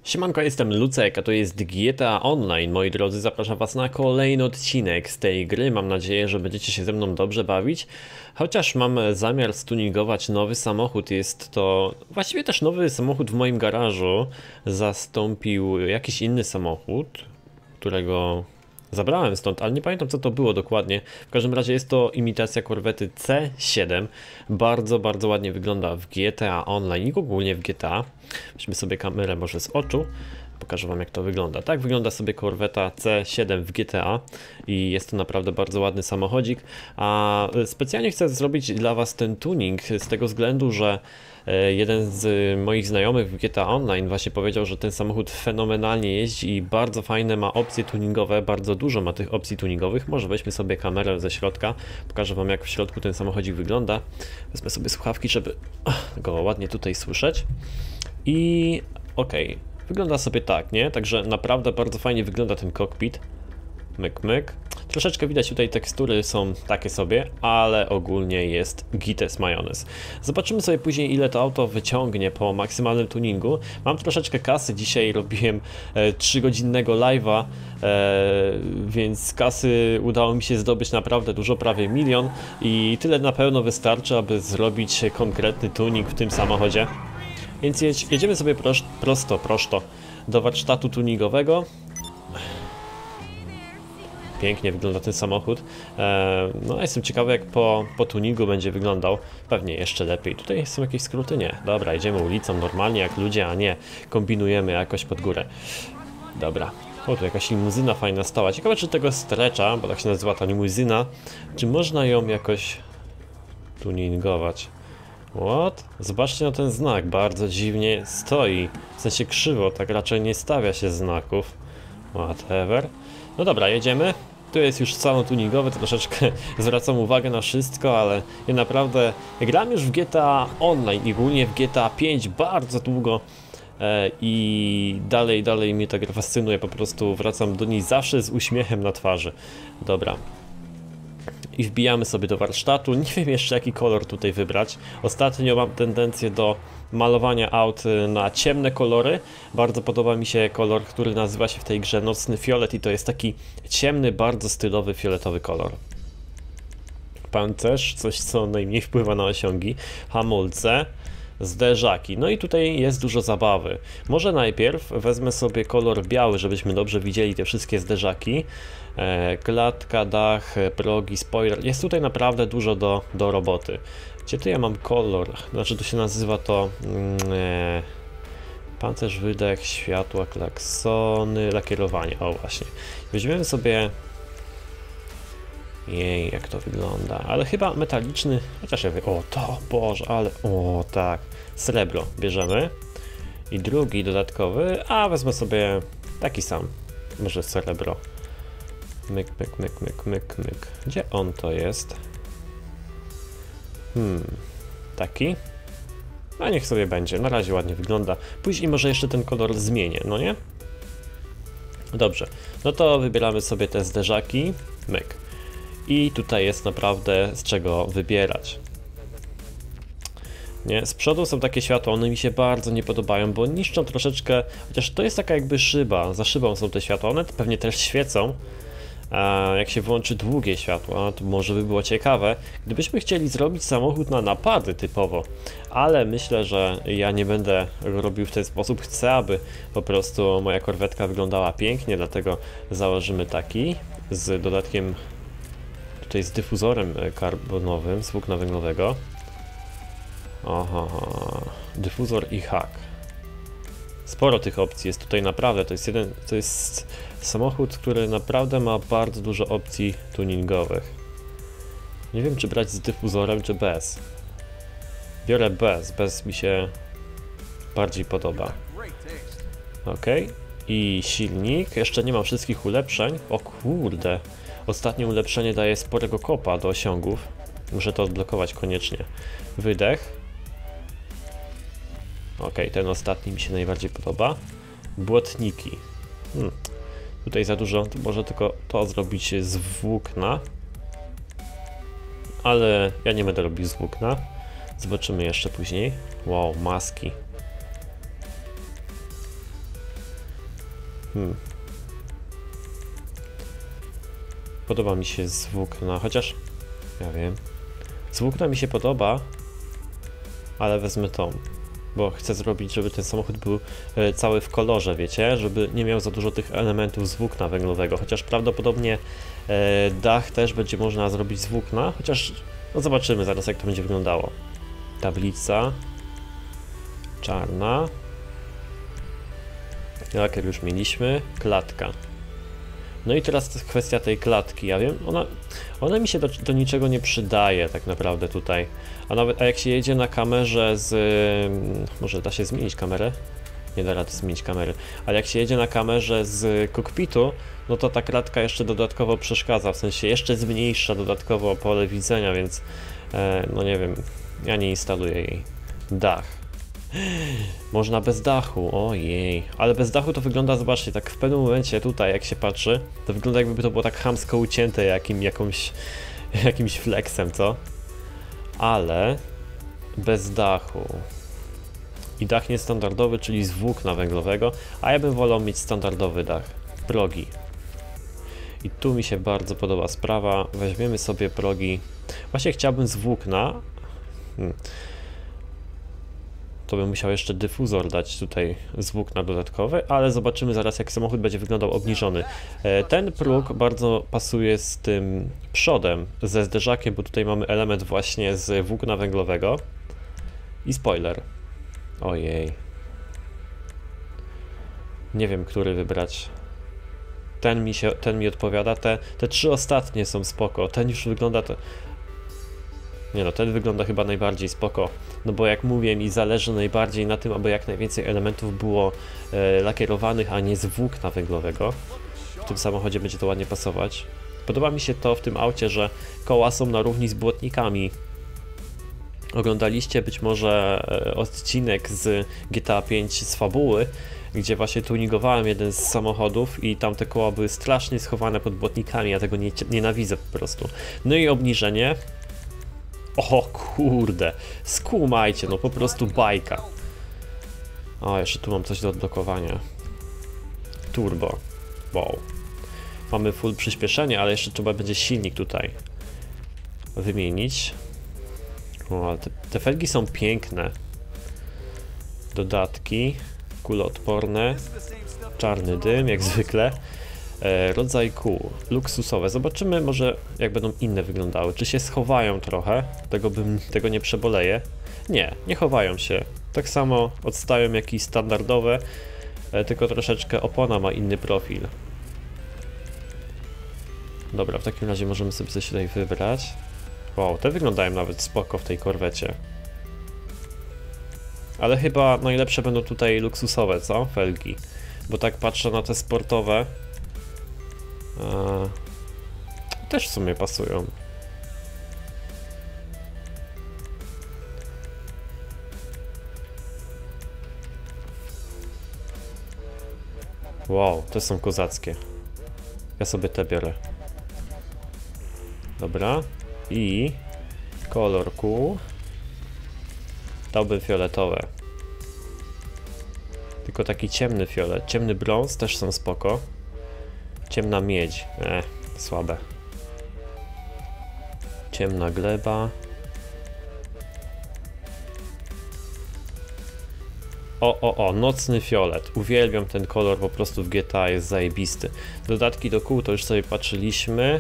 Siemanko, jestem Lucek, a to jest GTA Online. Moi drodzy, zapraszam was na kolejny odcinek z tej gry. Mam nadzieję, że będziecie się ze mną dobrze bawić. Chociaż mam zamiar stuningować nowy samochód. Jest to właściwie też nowy samochód w moim garażu. Zastąpił jakiś inny samochód, którego zabrałem stąd, ale nie pamiętam co to było dokładnie. W każdym razie jest to imitacja korwety C7. Bardzo ładnie wygląda w GTA Online i ogólnie w GTA. Weźmy sobie kamerę może z oczu. Pokażę wam jak to wygląda. Tak wygląda sobie korweta C7 w GTA i jest to naprawdę bardzo ładny samochodzik. A specjalnie chcę zrobić dla was ten tuning z tego względu, że jeden z moich znajomych w GTA Online właśnie powiedział, że ten samochód fenomenalnie jeździ i bardzo fajne ma opcje tuningowe, bardzo dużo ma tych opcji tuningowych. Może weźmy sobie kamerę ze środka, pokażę wam jak w środku ten samochodzik wygląda. Wezmę sobie słuchawki, żeby go ładnie tutaj słyszeć. I okej, wygląda sobie tak, nie? Także naprawdę bardzo fajnie wygląda ten kokpit. Myk, myk. Troszeczkę widać tutaj tekstury są takie sobie, ale ogólnie jest gites majonez. Zobaczymy sobie później ile to auto wyciągnie po maksymalnym tuningu. Mam troszeczkę kasy, dzisiaj robiłem 3-godzinnego live'a, więc kasy udało mi się zdobyć naprawdę dużo, prawie 1 000 000 i tyle na pewno wystarczy, aby zrobić konkretny tuning w tym samochodzie. Więc jedziemy sobie prosto do warsztatu tuningowego. Pięknie wygląda ten samochód. No jestem ciekawy jak po tuningu będzie wyglądał. Pewnie jeszcze lepiej. Tutaj są jakieś skróty? Nie. Dobra, idziemy ulicą normalnie jak ludzie, a nie kombinujemy jakoś pod górę. Dobra. O, tu jakaś limuzyna fajna stała. Ciekawe czy tego strecza, bo tak się nazywa ta limuzyna, czy można ją jakoś tuningować. What? Zobaczcie na ten znak, bardzo dziwnie stoi. W sensie krzywo, tak raczej nie stawia się znaków. Whatever. No dobra, jedziemy. Tu jest już salon tuningowy, troszeczkę zwracam uwagę na wszystko, ale ja naprawdę gram już w GTA Online i ogólnie w GTA 5 bardzo długo i dalej mnie ta gra fascynuje, po prostu wracam do niej zawsze z uśmiechem na twarzy. Dobra. I wbijamy sobie do warsztatu. Nie wiem jeszcze jaki kolor tutaj wybrać. Ostatnio mam tendencję do malowania aut na ciemne kolory. Bardzo podoba mi się kolor, który nazywa się w tej grze Nocny Fiolet i to jest taki ciemny, bardzo stylowy fioletowy kolor. Pancerz, coś co najmniej wpływa na osiągi. Hamulce. Zderzaki. No i tutaj jest dużo zabawy. Może najpierw wezmę sobie kolor biały, żebyśmy dobrze widzieli te wszystkie zderzaki. Klatka, dach, progi, spoiler. Jest tutaj naprawdę dużo do roboty. Gdzie tu ja mam kolor? Znaczy tu się nazywa to pancerz, wydech, światła, klaksony, lakierowanie. O właśnie. Weźmiemy sobie... Jej, jak to wygląda, ale chyba metaliczny, chociaż ja wiem, o to, Boże, ale, o tak, srebro bierzemy i drugi dodatkowy, a wezmę sobie taki sam, może srebro, myk, gdzie on to jest, taki, a niech sobie będzie, na razie ładnie wygląda, później może jeszcze ten kolor zmienię, no nie? Dobrze, no to wybieramy sobie te zderzaki, myk. I tutaj jest naprawdę z czego wybierać. Nie? Z przodu są takie światła, one mi się bardzo nie podobają, bo niszczą troszeczkę, chociaż to jest taka jakby szyba, za szybą są te światła, one pewnie też świecą. A jak się włączy długie światła, to może by było ciekawe, gdybyśmy chcieli zrobić samochód na napady typowo, ale myślę, że ja nie będę robił w ten sposób, chcę, aby po prostu moja korwetka wyglądała pięknie, dlatego założymy taki z dodatkiem tutaj z dyfuzorem karbonowym z włókna węglowego. Aha, dyfuzor i hak. Sporo tych opcji jest tutaj naprawdę, to jest samochód, który naprawdę ma bardzo dużo opcji tuningowych. Nie wiem czy brać z dyfuzorem czy bez. Biorę bez mi się bardziej podoba. Ok, i silnik, jeszcze nie mam wszystkich ulepszeń, o kurde. Ostatnie ulepszenie daje sporego kopa do osiągów. Muszę to odblokować koniecznie. Wydech. Ok, ten ostatni mi się najbardziej podoba. Błotniki. Tutaj za dużo, może tylko to zrobić z włókna. Ale ja nie będę robił z włókna. Zobaczymy jeszcze później. Wow, maski. Podoba mi się z włókna, chociaż... Ja wiem. Z włókna mi się podoba, ale wezmę tą. Bo chcę zrobić, żeby ten samochód był cały w kolorze, wiecie? Żeby nie miał za dużo tych elementów z włókna węglowego. Chociaż prawdopodobnie dach też będzie można zrobić z włókna. Chociaż no zobaczymy zaraz, jak to będzie wyglądało. Tablica. Czarna. Lakier już mieliśmy. Klatka. No i teraz kwestia tej klatki. Ja wiem, ona mi się do niczego nie przydaje tak naprawdę tutaj. A jak się jedzie na kamerze z... Może da się zmienić kamerę? Nie da rady zmienić kamery. Ale jak się jedzie na kamerze z kokpitu, no to ta klatka jeszcze dodatkowo przeszkadza. W sensie jeszcze zmniejsza dodatkowo pole widzenia, więc... no nie wiem, ja nie instaluję jej. Dach. Można bez dachu, ojej. Ale bez dachu to wygląda, zobaczcie, tak w pewnym momencie tutaj, jak się patrzy, to wygląda, jakby to było tak chamsko ucięte jakimś flexem, co? Ale bez dachu. I dach niestandardowy, czyli z włókna węglowego, a ja bym wolał mieć standardowy dach. Progi. I tu mi się bardzo podoba sprawa. Weźmiemy sobie progi. Właśnie chciałbym z włókna. To bym musiał jeszcze dyfuzor dać tutaj z włókna dodatkowe, ale zobaczymy zaraz, jak samochód będzie wyglądał obniżony. Ten próg bardzo pasuje z tym przodem, ze zderzakiem, bo tutaj mamy element właśnie z włókna węglowego. I spoiler. Ojej. Nie wiem, który wybrać. Ten mi odpowiada, te trzy ostatnie są spoko, ten już wygląda... Nie no, ten wygląda chyba najbardziej spoko, no bo jak mówię, mi zależy najbardziej na tym, aby jak najwięcej elementów było lakierowanych, a nie z włókna węglowego. W tym samochodzie będzie to ładnie pasować. Podoba mi się to w tym aucie, że koła są na równi z błotnikami. Oglądaliście być może odcinek z GTA 5 z fabuły, gdzie właśnie tuningowałem jeden z samochodów i tam te koła były strasznie schowane pod błotnikami, ja tego nienawidzę po prostu. No i obniżenie. O kurde, skumajcie, no po prostu bajka. O, jeszcze tu mam coś do odblokowania. Turbo. Wow. Mamy full przyspieszenie, ale jeszcze trzeba będzie silnik tutaj wymienić. O, ale te felgi są piękne. Dodatki. Kuloodporne. Czarny dym, jak zwykle. Rodzaj kół. Luksusowe. Zobaczymy może, jak będą inne wyglądały. Czy się schowają trochę? Tego nie przeboleję. Nie chowają się. Tak samo odstają jak i standardowe, tylko troszeczkę opona ma inny profil. Dobra, w takim razie możemy sobie coś tutaj wybrać. Wow, te wyglądają nawet spoko w tej korwecie. Ale chyba najlepsze będą tutaj luksusowe, co? Felgi. Bo tak patrzę na te sportowe. Też w sumie pasują. Wow, te są kozackie. Ja sobie te biorę. Dobra. I kolor kół. Dałbym fioletowe. Tylko taki ciemny fiolet. Ciemny brąz też są spoko. Ciemna miedź. Słabe. Ciemna gleba. Nocny fiolet. Uwielbiam ten kolor, po prostu w GTA jest zajebisty. Dodatki do kół to już sobie patrzyliśmy.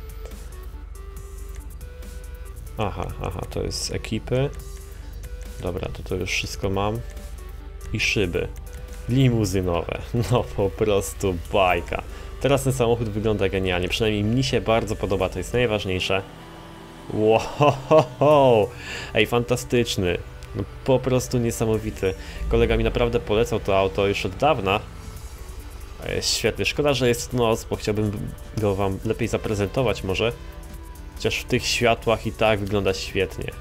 Aha, to jest z ekipy. Dobra, to już wszystko mam. I szyby. Limuzynowe. No po prostu bajka. Teraz ten samochód wygląda genialnie. Przynajmniej mi się bardzo podoba, to jest najważniejsze. Wow! Ej, fantastyczny. No, po prostu niesamowity. Kolega mi naprawdę polecał to auto już od dawna. Jest świetny. Szkoda, że jest noc, bo chciałbym go wam lepiej zaprezentować może. Chociaż w tych światłach i tak wygląda świetnie.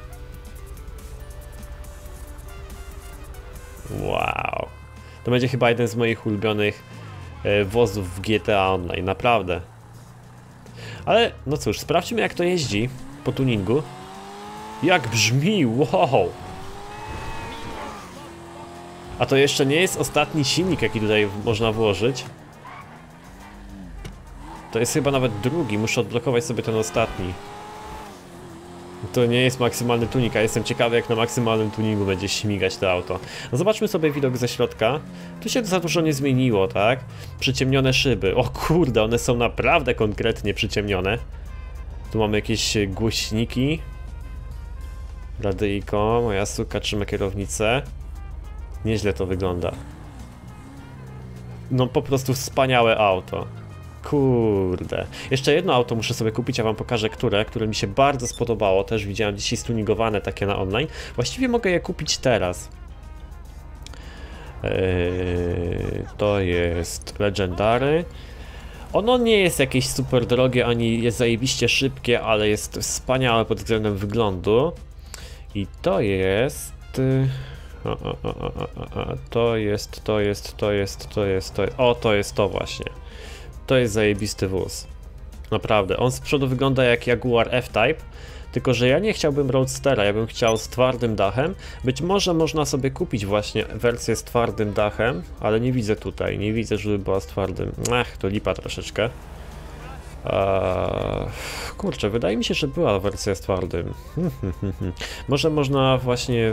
Wow. To będzie chyba jeden z moich ulubionych wozów w GTA Online, naprawdę. Ale no cóż, sprawdźmy, jak to jeździ po tuningu. Jak brzmi, wow! A to jeszcze nie jest ostatni silnik, jaki tutaj można włożyć. To jest chyba nawet drugi, muszę odblokować sobie ten ostatni. To nie jest maksymalny tuning, a jestem ciekawy jak na maksymalnym tuningu będzie śmigać to auto. No zobaczmy sobie widok ze środka. Tu się za dużo nie zmieniło, tak? Przyciemnione szyby. O kurde, one są naprawdę konkretnie przyciemnione. Tu mamy jakieś głośniki. Radyjko, moja suka trzyma kierownicę. Nieźle to wygląda. No po prostu wspaniałe auto. Kurde. Jeszcze jedno auto muszę sobie kupić, a wam pokażę które mi się bardzo spodobało. Też widziałem dzisiaj stuningowane takie na online. Właściwie mogę je kupić teraz. To jest Legendary. Ono nie jest jakieś super drogie, ani jest zajebiście szybkie, ale jest wspaniałe pod względem wyglądu. I to jest... to jest to właśnie. To jest zajebisty wóz. Naprawdę, on z przodu wygląda jak Jaguar F-Type, tylko że ja nie chciałbym Roadstera, ja bym chciał z twardym dachem. Być może można sobie kupić właśnie wersję z twardym dachem, ale nie widzę tutaj, nie widzę, żeby była z twardym. Ach, to lipa troszeczkę. Kurczę, wydaje mi się, że była wersja z twardym. Może można właśnie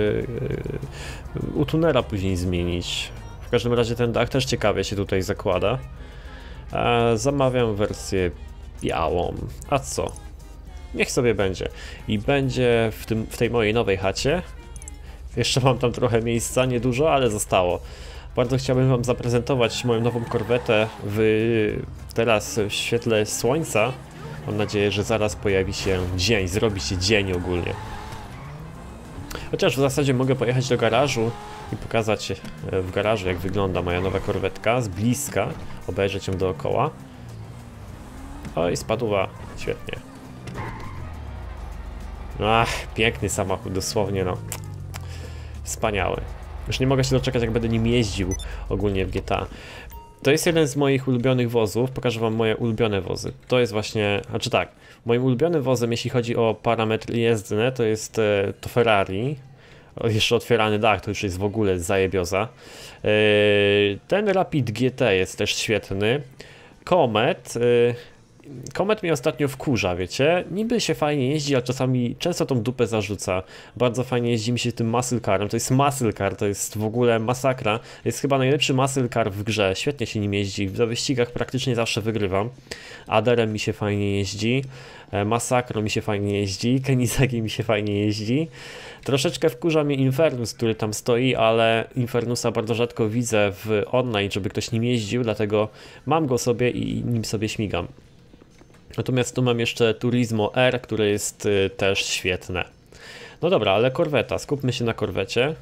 u tunera później zmienić. W każdym razie ten dach też ciekawie się tutaj zakłada. Zamawiam wersję białą. A co? Niech sobie będzie. I będzie w tej mojej nowej chacie. Jeszcze mam tam trochę miejsca, niedużo, ale zostało. Bardzo chciałbym wam zaprezentować moją nową korwetę teraz w świetle słońca. Mam nadzieję, że zaraz pojawi się dzień, zrobi się dzień ogólnie. Chociaż w zasadzie mogę pojechać do garażu i pokazać w garażu, jak wygląda moja nowa korwetka z bliska, obejrzeć ją dookoła. Oj, spadła, świetnie. Ach, piękny samochód, dosłownie no. Wspaniały. Już nie mogę się doczekać, jak będę nim jeździł ogólnie w GTA. To jest jeden z moich ulubionych wozów, pokażę wam moje ulubione wozy. To jest właśnie, znaczy tak, moim ulubionym wozem, jeśli chodzi o parametry jezdne, to jest to Ferrari. Jeszcze otwierany dach, to już jest w ogóle zajebioza. Ten Rapid GT jest też świetny. Comet mnie ostatnio wkurza, wiecie? Niby się fajnie jeździ, a czasami często tą dupę zarzuca. Bardzo fajnie jeździ mi się tym muscle carem. To jest muscle car, to jest w ogóle masakra. To jest chyba najlepszy muscle car w grze. Świetnie się nim jeździ. W wyścigach praktycznie zawsze wygrywam. Aderem mi się fajnie jeździ. Masakrą mi się fajnie jeździ. Kenizaki mi się fajnie jeździ. Troszeczkę wkurza mnie Infernus, który tam stoi, ale Infernusa bardzo rzadko widzę w online, żeby ktoś nim jeździł, dlatego mam go sobie i nim sobie śmigam. Natomiast tu mam jeszcze Turismo R, które jest też świetne. No dobra, ale korweta, skupmy się na korwecie.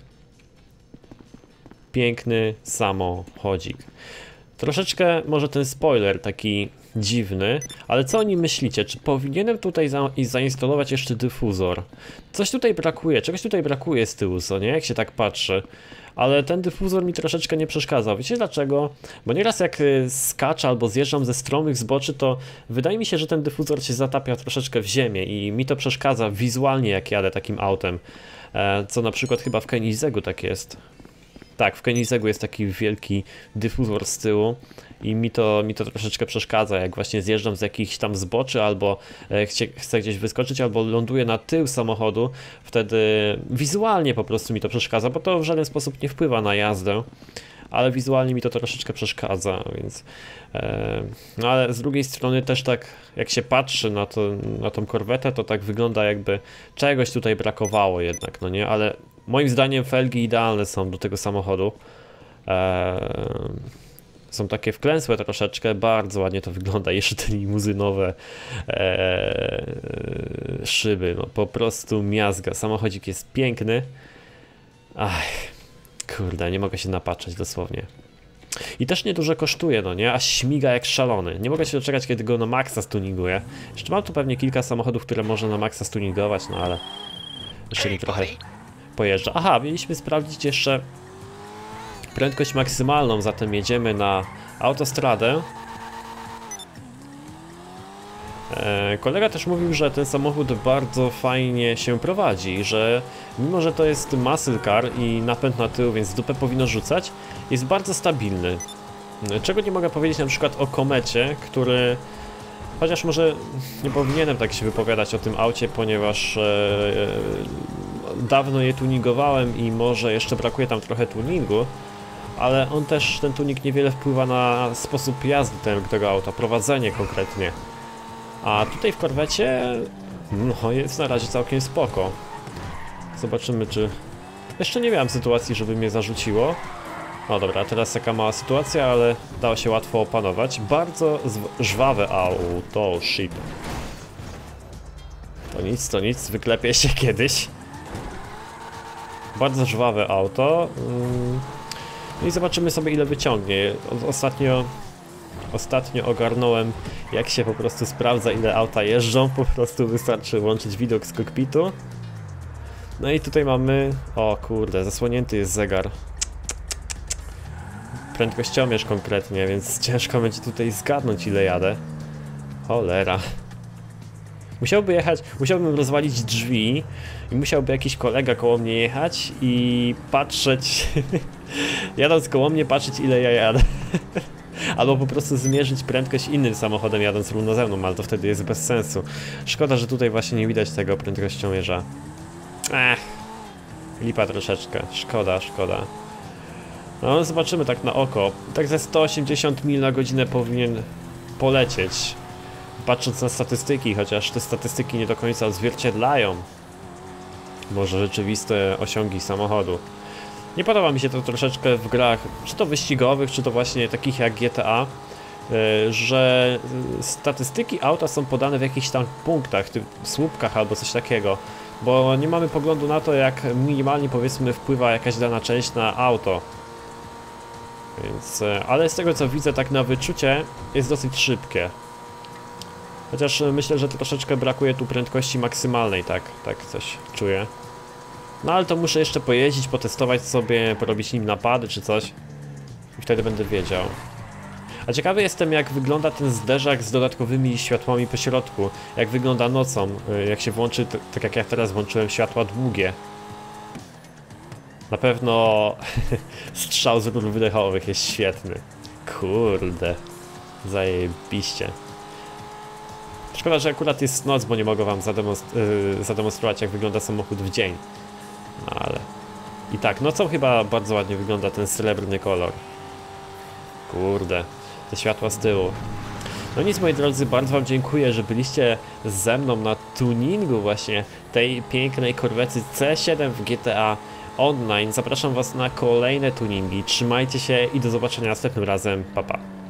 Piękny samochodzik. Troszeczkę może ten spoiler taki dziwny, ale co o nim myślicie? Czy powinienem tutaj zainstalować jeszcze dyfuzor? Coś tutaj brakuje, czegoś tutaj brakuje z tyłu, co nie? Jak się tak patrzy. Ale ten dyfuzor mi troszeczkę nie przeszkadza. Wiecie dlaczego? Bo nieraz jak skaczę albo zjeżdżam ze stromych zboczy, to wydaje mi się, że ten dyfuzor się zatapia troszeczkę w ziemię i mi to przeszkadza wizualnie, jak jadę takim autem. Co na przykład chyba w Koenigsegggu tak jest. Tak, w Koenigsegggu jest taki wielki dyfuzor z tyłu i mi to troszeczkę przeszkadza, jak właśnie zjeżdżam z jakichś tam zboczy, albo chcę gdzieś wyskoczyć, albo ląduję na tył samochodu, wtedy wizualnie po prostu mi to przeszkadza, bo to w żaden sposób nie wpływa na jazdę, ale wizualnie mi to troszeczkę przeszkadza, więc... No ale z drugiej strony też tak, jak się patrzy na tą korwetę, to tak wygląda, jakby czegoś tutaj brakowało jednak, no nie, ale moim zdaniem felgi idealne są do tego samochodu. Są takie wklęsłe troszeczkę, bardzo ładnie to wygląda, jeszcze te limuzynowe szyby, no po prostu miazga, samochodzik jest piękny. Ach, kurde, nie mogę się napatrzeć dosłownie. I też niedużo kosztuje, no nie, a śmiga jak szalony. Nie mogę się doczekać, kiedy go na maksa stuninguję. Jeszcze mam tu pewnie kilka samochodów, które można na maksa stuningować, no ale jeszcze mi trochę pojeżdża. Aha, mieliśmy sprawdzić jeszcze prędkość maksymalną, zatem jedziemy na autostradę. Kolega też mówił, że ten samochód bardzo fajnie się prowadzi, że mimo, że to jest muscle car i napęd na tył, więc dupę powinno rzucać, jest bardzo stabilny. Czego nie mogę powiedzieć na przykład o Komecie, który... Chociaż może nie powinienem tak się wypowiadać o tym aucie, ponieważ dawno je tuningowałem i może jeszcze brakuje tam trochę tuningu, ale on też, ten tuning niewiele wpływa na sposób jazdy tego auta, prowadzenie konkretnie. A tutaj w korwecie, no jest na razie całkiem spoko. Zobaczymy, czy... Jeszcze nie miałem sytuacji, żeby mnie zarzuciło. No dobra, teraz taka mała sytuacja, ale dało się łatwo opanować. Bardzo żwawe auto, shit. To nic, wyklepie się kiedyś. Bardzo żwawe auto. No i zobaczymy sobie, ile wyciągnie. Ostatnio ogarnąłem, jak się po prostu sprawdza, ile auta jeżdżą. Po prostu wystarczy włączyć widok z kokpitu. No i tutaj mamy... O kurde, zasłonięty jest zegar. Prędkościomierz konkretnie, więc ciężko będzie tutaj zgadnąć, ile jadę. Cholera. Musiałbym rozwalić drzwi i musiałby jakiś kolega koło mnie jechać i patrzeć, jadąc koło mnie, patrzeć, ile ja jadę. Albo po prostu zmierzyć prędkość innym samochodem jadąc równo ze mną, ale to wtedy jest bez sensu. Szkoda, że tutaj właśnie nie widać tego prędkościomierza. Lipa troszeczkę, szkoda. No zobaczymy tak na oko. Tak ze 180 mil na godzinę powinien polecieć. Patrząc na statystyki, chociaż te statystyki nie do końca odzwierciedlają może rzeczywiste osiągi samochodu. Nie podoba mi się to troszeczkę w grach, czy to wyścigowych, czy to właśnie takich jak GTA, że statystyki auta są podane w jakichś tam punktach, w słupkach albo coś takiego, bo nie mamy poglądu na to, jak minimalnie powiedzmy wpływa jakaś dana część na auto. Więc, ale z tego co widzę, tak na wyczucie jest dosyć szybkie. Chociaż myślę, że troszeczkę brakuje tu prędkości maksymalnej, tak coś czuję. No ale to muszę jeszcze pojeździć, potestować sobie, porobić nim napady czy coś. I wtedy będę wiedział. A ciekawy jestem, jak wygląda ten zderzak z dodatkowymi światłami po środku. Jak wygląda nocą, jak się włączy, tak jak ja teraz włączyłem światła długie. Na pewno strzał z rur wydechowych jest świetny. Kurde, zajebiście. Szkoda, że akurat jest noc, bo nie mogę wam zademonstrować, jak wygląda samochód w dzień. No ale... I tak, nocą chyba bardzo ładnie wygląda ten srebrny kolor. Kurde, te światła z tyłu. No nic, moi drodzy, bardzo wam dziękuję, że byliście ze mną na tuningu właśnie tej pięknej korwety C7 w GTA Online. Zapraszam was na kolejne tuningi. Trzymajcie się i do zobaczenia następnym razem. Pa, pa.